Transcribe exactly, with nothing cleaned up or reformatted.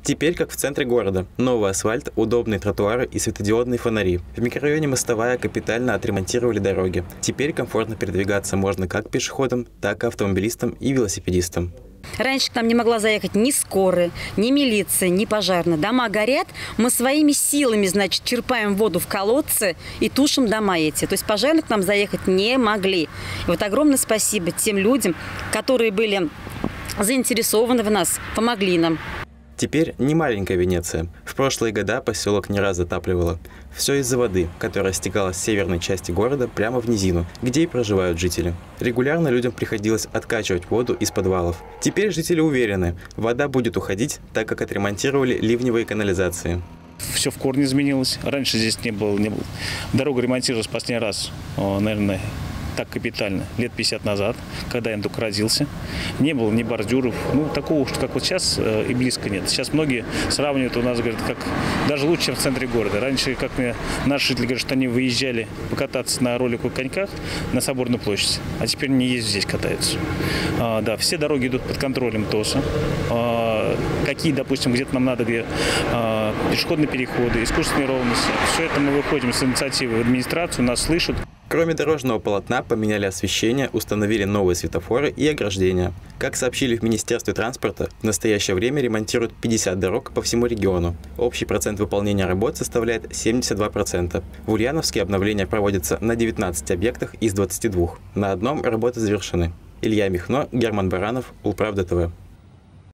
Теперь, как в центре города, новый асфальт, удобные тротуары и светодиодные фонари. В микрорайоне Мостовая капитально отремонтировали дороги. Теперь комфортно передвигаться можно как пешеходам, так и автомобилистам и велосипедистам. Раньше к нам не могла заехать ни скорая, ни милиция, ни пожарная. Дома горят, мы своими силами, значит, черпаем воду в колодцы и тушим дома эти. То есть пожарные к нам заехать не могли. И вот огромное спасибо тем людям, которые были заинтересованы в нас, помогли нам. Теперь не маленькая Венеция. В прошлые года поселок не раз затапливало. Все из-за воды, которая стекала с северной части города прямо в низину, где и проживают жители. Регулярно людям приходилось откачивать воду из подвалов. Теперь жители уверены, вода будет уходить, так как отремонтировали ливневые канализации. Все в корне изменилось. Раньше здесь не было, не было. Дорога ремонтировалась последний раз, наверное, так капитально, лет пятьдесят назад, когда я только родился. Не было ни бордюров, ну, такого, как вот сейчас, э, и близко нет. Сейчас многие сравнивают у нас, говорят, как даже лучше, чем в центре города. Раньше, как мне наши жители говорят, что они выезжали покататься на роликовых коньках на Соборную площадь, а теперь не ездят здесь, катаются. А, да, все дороги идут под контролем ТОСа. А, какие, допустим, где-то нам надо, где а, пешеходные переходы, искусственные ровности. Все это мы выходим с инициативы в администрацию, нас слышат. Кроме дорожного полотна, поменяли освещение, установили новые светофоры и ограждения. Как сообщили в Министерстве транспорта, в настоящее время ремонтируют пятьдесят дорог по всему региону. Общий процент выполнения работ составляет семьдесят два процента. В Ульяновске обновления проводятся на девятнадцати объектах из двадцати двух. На одном работы завершены. Илья Михно, Герман Баранов, Улправда ТВ.